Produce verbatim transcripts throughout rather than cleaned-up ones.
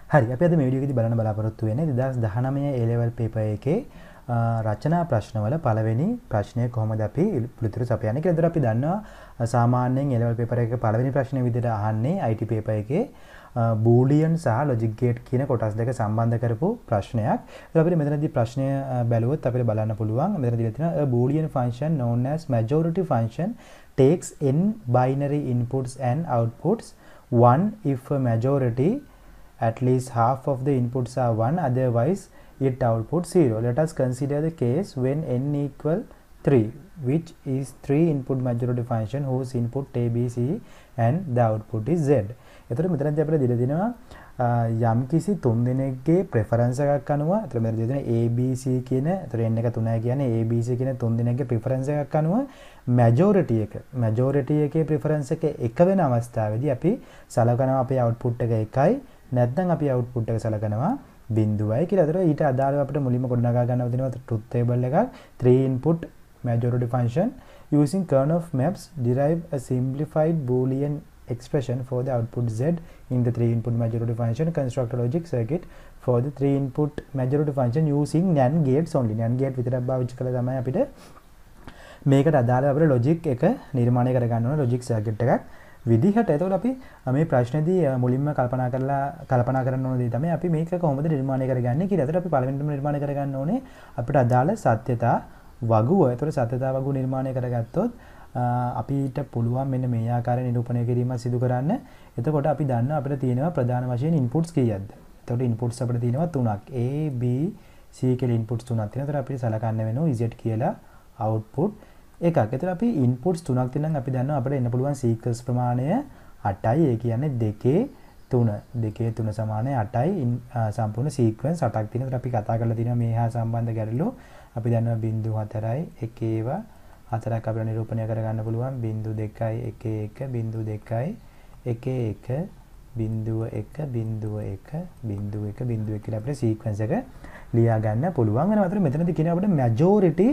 හරි අපි අද මේ වීඩියෝ එකේදී බලන්න බලාපොරොත්තු වෙන්නේ දෙදාස් දහනවය A level paper එකේ රචනා ප්‍රශ්නවල පළවෙනි ප්‍රශ්නය කොහොමද අපි පිළිතුරු සපයන්නේ කියලා. ඒතර අපි දන්නවා සාමාන්‍යයෙන් A level paper එකේ පළවෙනි ප්‍රශ්නේ විදිහට අහන්නේ I T paper එකේ Boolean සහ logic gate කියන කොටස් දෙක සම්බන්ධ කරපු ප්‍රශ්නයක්. ඒතර අපිට මෙතනදී ප්‍රශ්නය බැලුවොත් අපිට බලන්න පුළුවන් මෙතන දීලා තියෙනවා a Boolean function known as majority function takes n binary inputs and outputs one if a majority at least half of the inputs are one, otherwise it outputs zero. Let us consider the case when n equal three, which is three input majority function whose input a, b, c and the output is z. එතකොට මෙතනදී අපිට දීලා දෙනවා යම් කිසි තුන් දෙනෙක්ගේ preference එකක් අනුව එතකොට මෙතන දීලා දෙනවා a, b, c කියන එතකොට n එක තුනයි කියන්නේ a, b, c කියන තුන් දෙනෙක්ගේ preference එකක් අනුව majority එක majority එකේ preference එක එක වෙන අවස්ථාවේදී අපි සලකනවා අපේ output එක එකයි නැත්නම් අපි output එක සලකනවා බිංදුවයි කියලා. ඒතර ඊට අදාළව අපිට මුලින්ම ගොඩනගා ගන්නව දෙනවා truth table එකක් three input majority function using kernel of maps derive a simplified boolean expression for the output z in the three input majority function, construct a logic circuit for the three input majority function using NAND gates only. NAND gate විතරක් පාවිච්චි කරලා තමයි අපිට මේකට අදාළව අපිට logic එක නිර්මාණය කරගන්න ඕන logic circuit එකක් විදිහට. එතකොට අපි මේ ප්‍රශ්නේදී මුලින්ම කල්පනා කරලා කල්පනා කරන්න ඕන දේ තමයි අපි මේක කොහොමද නිර්මාණය කරගන්නේ කියලා. එතකොට අපි පළවෙනිම නිර්මාණය කරගන්න ඕනේ අපිට අදාළ සත්‍යතා වගුව. එතකොට සත්‍යතා වගුව නිර්මාණය කරගත්තොත් අපිට පුළුවන් මෙන්න මේ ආකාරයෙන් නිරූපණය කිරීම සිදු කරන්න. එතකොට අපි දන්නවා අපිට තියෙනවා ප්‍රධාන වශයෙන් inputs කීයක්ද? එතකොට inputs අපිට තියෙනවා තුනක්. A, B, C කියලා inputs තුනක් තියෙනවා. එතකොට අපිට සලකන්න වෙනවා Z කියලා output එකක්. එතකොට අපි inputs තුනක් තියෙනවා. අපි දන්නවා අපිට එන්න පුළුවන් sequence ප්‍රමාණය අටයි. ඒ කියන්නේ දෙකේ තුන. දෙකේ තුන සමානයි අටයි. සම්පූර්ණ sequence අටක් තියෙනවා. එතකොට අපි කතා කරලා තියෙනවා මේ හා සම්බන්ධ ගැටලු. අපි දන්නවා බිංදු හතරයි එක ඒවා හතරක් අපිට නිරූපණය කරගන්න පුළුවන්. බිංදු දෙකයි එක එක බිංදු දෙකයි එක එක බිංදුව එක බිංදුව එක බිංදුව එක බිංදුව එක කියලා අපිට sequence එක ලියා ගන්න පුළුවන් වෙනවා. අතන මෙතනදී කියන අපිට majority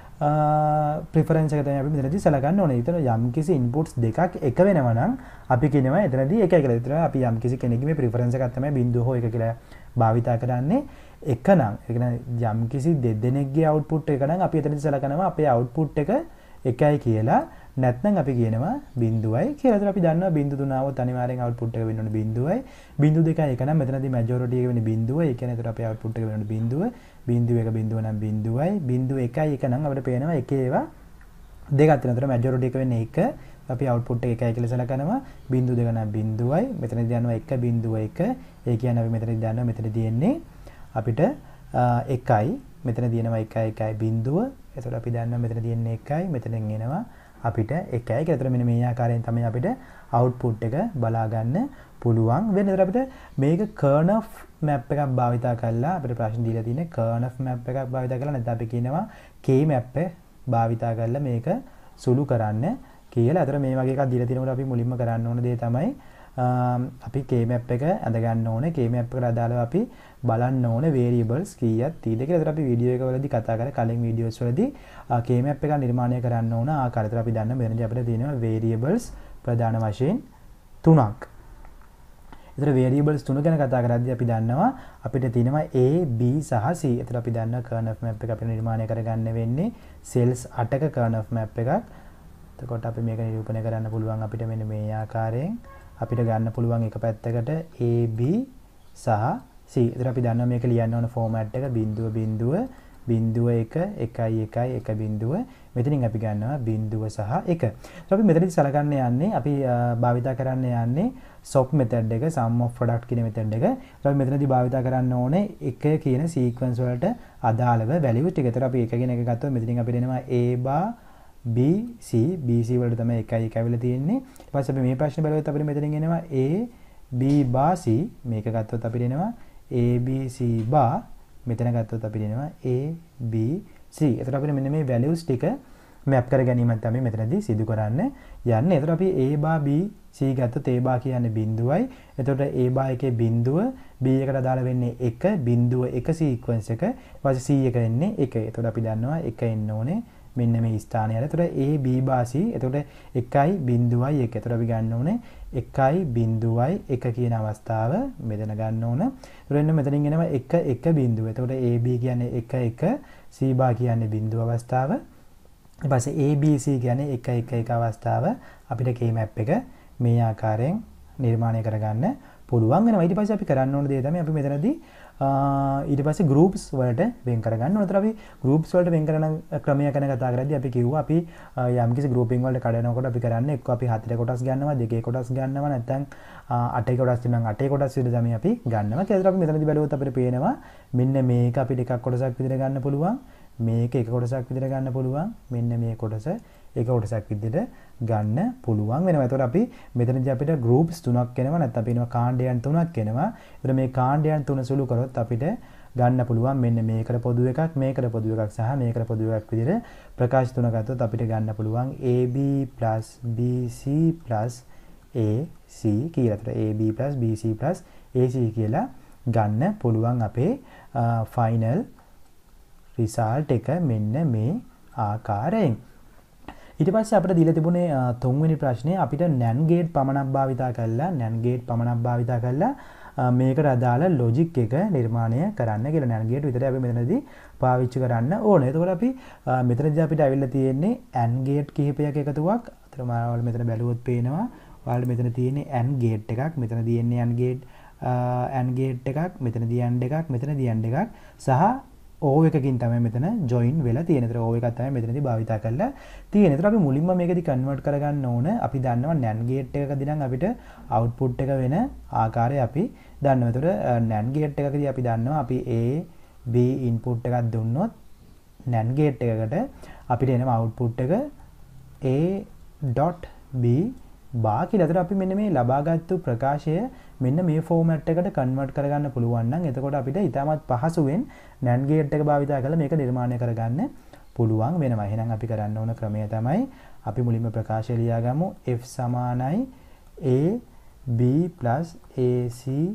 preference එක තමයි අපි මෙතනදී සලකන්න ඕනේ. ඒතර යම් කිසි inputs දෙකක් එක වෙනවා නම් අපි කියනවා එතනදී එකයි කියලා. ඒතර අපි යම් කිසි කෙනෙකුගේ preference එකක් තමයි බිංදුව හෝ එක කියලා භාවිතා කරන්නේ. එක නම් ඒ කියන්නේ යම් කිසි දෙදෙනෙක්ගේ output එක නම් අපි එතනදී සලකනවා අපේ output එක එකයි කියලා. නැත්නම් අපි කියනවා බිංදුවයි කියලා. ඒතර අපි දන්නවා බිංදු තුන આવොත් අනිවාර්යෙන් output එක වෙන්න ඕනේ බිංදුවයි. බිංදු දෙකයි එක නම් මෙතනදී majority එක වෙන්නේ බිංදුව. ඒ කියන්නේ ඒතර අපේ output එක වෙන්න ඕනේ බිංදුව. බිංදුව එක බිංදුව නම් බිංදුවයි. බිංදුව එකයි එක නම් අපිට පේනවා එකේ ඒවා දෙකක් තියෙනවා. ඒතර majority එක වෙන්නේ එක. අපි output එක එකයි කියලා සලකනවා. බිංදු දෙක නම් බිංදුවයි. මෙතනදී දන්නවා එක බිංදුව එක. ඒ කියන්නේ අපි මෙතනදී දන්නවා මෙතනදී තියෙන්නේ අපිට එකයි. මෙතන තියෙනවා එකයි එකයි බිංදුව. එතකොට අපි දන්නවා මෙතන තියෙන්නේ එකයි. මෙතනින් එනවා අපිට එකයි කියලා. ඒතර මෙන්න මේ ආකාරයෙන් තමයි අපිට output එක බලා ගන්න පුළුවන් වෙන්නේ. ඒතර අපිට මේක kernel map එකක් භාවිතා කරලා අපිට ප්‍රශ්න දීලා තියෙන්නේ kernel map එකක් භාවිතා කරලා නැත්නම් අපි කියනවා k map එක භාවිතා කරලා මේක සුළු කරන්න කියලා. ඒතර මේ වගේ එකක් දීලා තිනකොට අපි මුලින්ම කරන්න ඕන දේ තමයි අපි k map එක අඳ ගන්න ඕනේ. k map එකට අදාළව අපි බලන්න ඕනේ variables කීයක් තියෙද කියලා. ඒතර අපි වීඩියෝ එක වලදී කතා කරා කලින් වීඩියෝස් වලදී k map එක නිර්මාණය කරන්න ඕන ආකාරය. ඒතර අපි දන්න මෙතනදී අපිට තියෙනවා variables ප්‍රධාන වශයෙන් තුනක්. ඒතර variables තුන ගැන කතා කරද්දී අපි දන්නවා අපිට තියෙනවා A, B සහ C. ඒතර අපි දන්නවා kernel map එක අපිට නිර්මාණය කරගන්න වෙන්නේ cells අටක kernel map එකක්. එතකොට අපි මේක නිරූපණය කරන්න පුළුවන් අපිට මෙන්න මේ ආකාරයෙන් අපිට ගන්න පුළුවන් එක පැත්තකට A, B සහ C. ඒතර අපි දන්නවා මේක ලියන්න ඕන format එක බිංදුව බිංදුව බිංදුව එක එකයි එකයි එක බිංදුව. මෙතනින් අපි ගන්නවා බිංදුව සහ එක. ඒතර අපි මෙතනදී සලකන්න යන්නේ අපි භාවිතා කරන්න යන්නේ sop method එක sum of product කියන method එක. ඒතර අපි මෙතනදී භාවිතා කරන්න ඕනේ එක කියන sequence වලට අදාළව values ටික. ඒතර අපි එක කියන එක ගත්තොත් මෙතනින් අපිට එනවා A bar B C B C වලට තමයි එකයි එකයි වෙලා තියෙන්නේ. ඊට පස්සේ අපි මේ ප්‍රශ්නේ බලුවොත් අපිට මෙතනින් එනවා A B bar C. මේක ගත්තොත් අපිට එනවා A B C bar. මෙතන ගත්තොත් අපිට එනවා A B C. එතකොට අපිට මෙන්න මේ values ටික map කර ගැනීමක් තමයි මෙතනදී සිදු කරන්න යන්නේ. එතකොට අපි A bar B C ගත්තොත් A bar කියන්නේ බිංදුවයි. එතකොට A bar එකේ බිංදුව B එකට අදාළ වෙන්නේ එක බිංදුව එක sequence එක. ඊට පස්සේ C එක එන්නේ එක. එතකොට අපි දන්නවා එක එන්න ඕනේ මෙන්න මේ ස්ථානය. එතකොට A B බා C. එතකොට එකයි බිංදුවයි එක. එතකොට අපි ගන්න ඕනේ එකයි බිංදුවයි එක කියන අවස්ථාව මෙතන ගන්න ඕන. එතකොට එන්න මෙතනින් එනවා එක එක බිංදුව. එතකොට A B කියන්නේ එක එක, C බා කියන්නේ බිංදුව අවස්ථාව. ඊට පස්සේ A B C කියන්නේ එක එක එක අවස්ථාව. අපිට K map එක මේ ආකාරයෙන් නිර්මාණය කරගන්න පුළුවන් වෙනවා. ඊට පස්සේ අපි කරන්න ඕන දේ තමයි අපි මෙතනදී ඊට පස්සේ groups වලට වෙන් කරගන්න ඕන. ඒතර අපි groups වලට වෙන් කරන ක්‍රමය ගැන කතා කරද්දී අපි කිව්වා අපි යම්කිසි grouping වලට කඩනකොට අපි කරන්නේ එක්ක අපි හතරේ කොටස් ගන්නවා, දෙකේ කොටස් ගන්නවා, නැත්නම් අටේ කොටස් තියෙනවා අටේ කොටස් විදිහට තමයි අපි ගන්නවා. ඒතර අපි මෙතනදී බැලුවොත් අපිට පේනවා මෙන්න මේක අපිට එකක් කොටසක් විදිහට ගන්න පුළුවන්. මේක එක කොටසක් විදිහට ගන්න පුළුවන්. මෙන්න මේ කොටස එක කොටසක් විදිහට ගන්න පුළුවන් වෙනවා. ඒතකොට අපි මෙතනදී අපිට groups තුනක් එනවා, නැත්නම් අපි එනවා කාණ්ඩයන් තුනක් එනවා. ඒතර මේ කාණ්ඩයන් තුන සුළු කරොත් අපිට ගන්න පුළුවන් මෙන්න මේකට පොදු එකක්, මේකට පොදු එකක් සහ මේකට පොදු එකක් විදිහට ප්‍රකාශ තුන ගත්තොත් අපිට ගන්න පුළුවන් A B B C A C කියලා. ඒතර A B B C A C කියලා ගන්න පුළුවන් අපේ final result එක මෙන්න මේ ආකාරයෙන්. ඊට පස්සේ අපිට දීලා තිබුණේ තුන්වෙනි ප්‍රශ්නේ අපිට NAND gate පමණක් භාවිතා කරලා NAND gate පමණක් භාවිතා කරලා මේකට අදාළ logic එක නිර්මාණය කරන්න කියලා. NAND gate විතරයි අපි මෙතනදී පාවිච්චි කරන්න ඕනේ. එතකොට අපි මෙතනදී අපිට අවිල්ල තියෙන්නේ AND gate කිහිපයක් එකතුවක්. අතන මාවල මෙතන බැලුවොත් පේනවා. ඔයාලට මෙතන තියෙන්නේ AND gate එකක්, මෙතන තියෙන්නේ AND gate AND gate එකක්, මෙතනදී AND එකක්, මෙතනදී AND එකක් සහ O එකකින් තමයි මෙතන join වෙලා තියෙන්නේ. ඒතර O එකක් තමයි මෙතනදී භාවිතා කරලා තියෙන්නේ. ඒතර අපි මුලින්ම මේකදී convert කරගන්න ඕන. අපි දන්නවා NAND gate එකකදී නම් අපිට output එක වෙන ආකාරය අපි දන්නවා. ඒතර NAND gate එකකදී අපි දන්නවා අපි A B input එකක් දුන්නොත් NAND gate එකකට අපිට එනවා output එක A.B බා කියලා. ඒතර අපි මෙන්න මේ ලබාගත්තු ප්‍රකාශය මෙන්න මේ ෆෝමැට් එකට කන්වර්ට් කරගන්න පුළුවන් නම් එතකොට අපිට ඉතාමත් පහසුවෙන් NAND gate එක භාවිතා කරලා මේක නිර්මාණය කරගන්න පුළුවන් වෙනවා. එහෙනම් අපි කරන්න ඕන ක්‍රමය තමයි අපි මුලින්ම ප්‍රකාශය ලියාගමු F සමානයි A B A C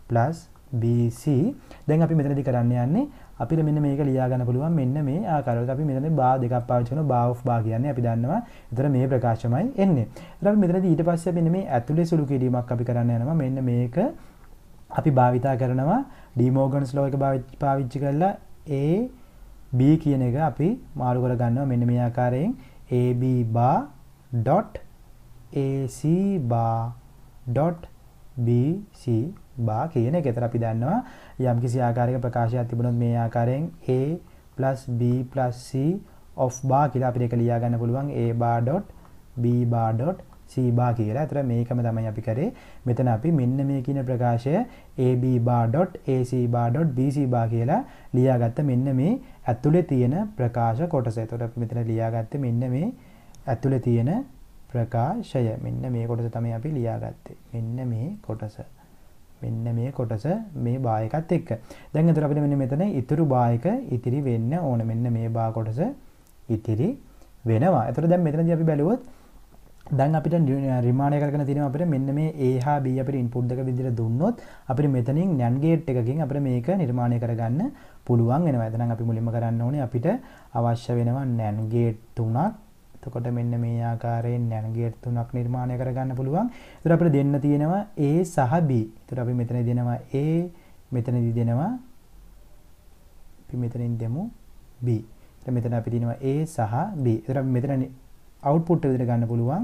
B C. දැන් අපි මෙතනදී කරන්න යන්නේ අපිට මෙන්න මේක ලියා ගන්න පුළුවන් මෙන්න මේ ආකාරයට. අපි මෙතන බා දෙකක් පාවිච්චි කරනවා. බා ඔෆ් බා කියන්නේ අපි දන්නවා. ඒතර මේ ප්‍රකාශමයි එන්නේ. ඒතර අපි මෙතනදී ඊට පස්සේ අපි මේ ඇතුලේ සුළු කිරීමක් අපි කරන්න යනවා. මෙන්න මේක අපි භාවිතා කරනවා ඩි මෝගන්ස් ලෝ එක පාවිච්චි කරලා A B කියන එක අපි මාරු කර ගන්නවා මෙන්න මේ ආකාරයෙන් A B bar dot A C bar dot B C bar කියන එක. ඒතර අපි දන්නවා යම් කිසි ආකාරයක ප්‍රකාශයක් තිබුණොත් මේ ආකාරයෙන් A plus B plus C of bar කියලා අපිට ඒක ලියා ගන්න පුළුවන් A bar dot B bar dot C bar කියලා. ඒතර මේකම තමයි අපි කරේ. මෙතන අපි මෙන්න මේ කියන ප්‍රකාශය A B bar dot A C bar dot B C bar කියලා ලියාගත්ත මෙන්න මේ ඇතුලේ තියෙන ප්‍රකාශ කොටස. ඒතර අපි මෙතන ලියාගත්තේ මෙන්න මේ ඇතුලේ තියෙන ප්‍රකාශය. මෙන්න මේ කොටස තමයි අපි ලියාගත්තේ. මෙන්න මේ කොටස. මෙන්න මේ කොටස මේ බා එකත් එක්ක. දැන් අතට අපිට මෙන්න මෙතන ඉතුරු බා එක ඉතිරි වෙන්න ඕන. මෙන්න මේ බා කොටස ඉතිරි වෙනවා. එතකොට දැන් මෙතනදී අපි බැලුවොත් දැන් අපිට නිර්මාණය කරගෙන තියෙනවා අපිට මෙන්න මේ A හා B අපිට input දෙක විදිහට දුන්නොත් අපිට මෙතනින් NAND gate එකකින් අපිට මේක නිර්මාණය කරගන්න පුළුවන් වෙනවා. එතනම් අපි මුලින්ම කරන්න ඕනේ අපිට අවශ්‍ය වෙනවා NAND gate තුනක්. එතකොට මෙන්න මේ ආකාරයෙන් NAND gate තුනක් නිර්මාණය කරගන්න පුළුවන්. ඒතර අපිට දෙන්න තියෙනවා A සහ B. ඒතර අපි මෙතනදී දෙනවා A, මෙතනදී දෙනවා අපි මෙතනින් දෙමු B. ඒතර මෙතන අපි දෙනවා A සහ B. ඒතර අපි මෙතන output එක විදිහට ගන්න පුළුවන්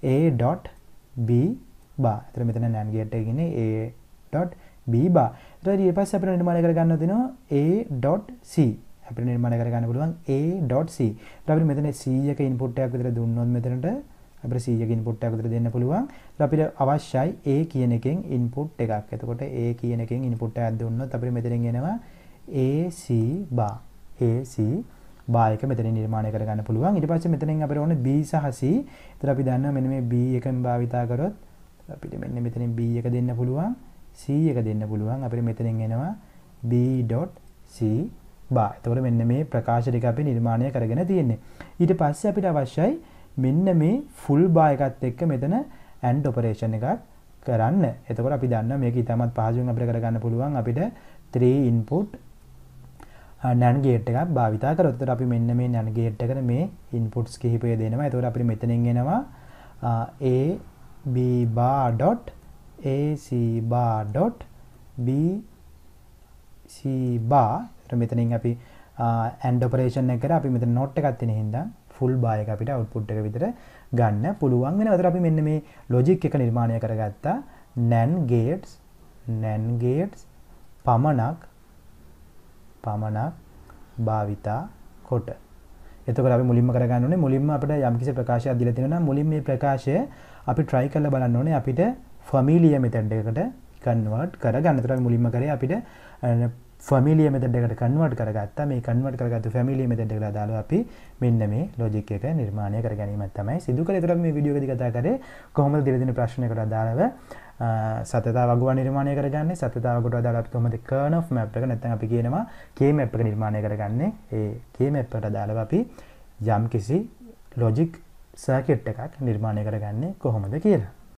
A.B bar. ඒතර මෙතන NAND gate එකේ ඉන්නේ A.B bar. ඊට පස්සේ අපිට නිර්මාණය කරගන්න තියෙනවා A.C. අපිට නිර්මාණය කරගන්න පුළුවන් A.C. ඊට අපිට මෙතන C එක input එකක් විතර දුන්නොත් මෙතනට අපිට C එක input එකක් විතර දෙන්න පුළුවන්. ඊට අපිට අවශ්‍යයි A කියන එකෙන් input එකක්. එතකොට A කියන එකෙන් input එකක් දුන්නොත් අපිට මෙතනින් එනවා A.C bar. A.C bar එක මෙතනින් නිර්මාණය කරගන්න පුළුවන්. ඊට පස්සේ මෙතනින් අපිට ඕනේ B සහ C. ඊට අපි දන්නවා මෙන්න මේ B එකෙන් භාවිතා කරොත් අපිට මෙන්න මෙතනින් B එක දෙන්න පුළුවන්, C එක දෙන්න පුළුවන්. අපිට මෙතනින් එනවා B.C bar. එතකොට මෙන්න මේ ප්‍රකාශ ටික අපි නිර්මාණය කරගෙන තියෙන්නේ. ඊට පස්සේ අපිට අවශ්‍යයි මෙන්න මේ full bar එකත් එක්ක මෙතන AND operation එකක් කරන්න. එතකොට අපි දන්නවා මේක ඉතාමත් පහසුවෙන් අපිට කරගන්න පුළුවන්. අපිට three input NAND gate එකක් භාවිතා කරොත්. එතකොට අපි මෙන්න මේ NAND gate එකට මේ inputs කිහිපය දෙනවා. එතකොට අපිට මෙතනින් එනවා a b bar dot a c bar dot b c bar. එතකොට මෙතනින් අපි and operation එක කරා අපි මෙතන note එකක් තියෙන හින්දා full bar එක අපිට output එක විතර ගන්න පුළුවන් වෙනවා. එතකොට අපි මෙන්න මේ logic එක නිර්මාණය කරගත්තා. NAND gates NAND gates පමණක් පමණක් භාවිතා කොට. එතකොට අපි මුලින්ම කරගන්න ඕනේ මුලින්ම අපිට යම්කිසි ප්‍රකාශයක් දීලා තියෙනවා නම් මුලින් මේ ප්‍රකාශය අපි try කරලා බලන්න ඕනේ අපිට familiar method එකකට convert කරගන්න. එතකොට අපි මුලින්ම කරේ අපිට familiar method එකට convert කරගත්තා. මේ convert කරගත්තු familiar method එකට දාලා අපි මෙන්න මේ logic එක නිර්මාණය කර ගැනීමක් තමයි සිදු කළේ. එතකොට අපි මේ වීඩියෝ එකදී කතා කරේ කොහොමද දින දින ප්‍රශ්නයකට අදාළව සතතා වගුව නිර්මාණය කරගන්නේ. සතතා වගුවට අදාළව අපි කොහොමද kernel map එක නැත්නම් අපි කියනවා K map එක නිර්මාණය කරගන්නේ. ඒ K map එකට අදාළව අපි යම් කිසි logic circuit එකක් නිර්මාණය කරගන්නේ කොහොමද කියලා.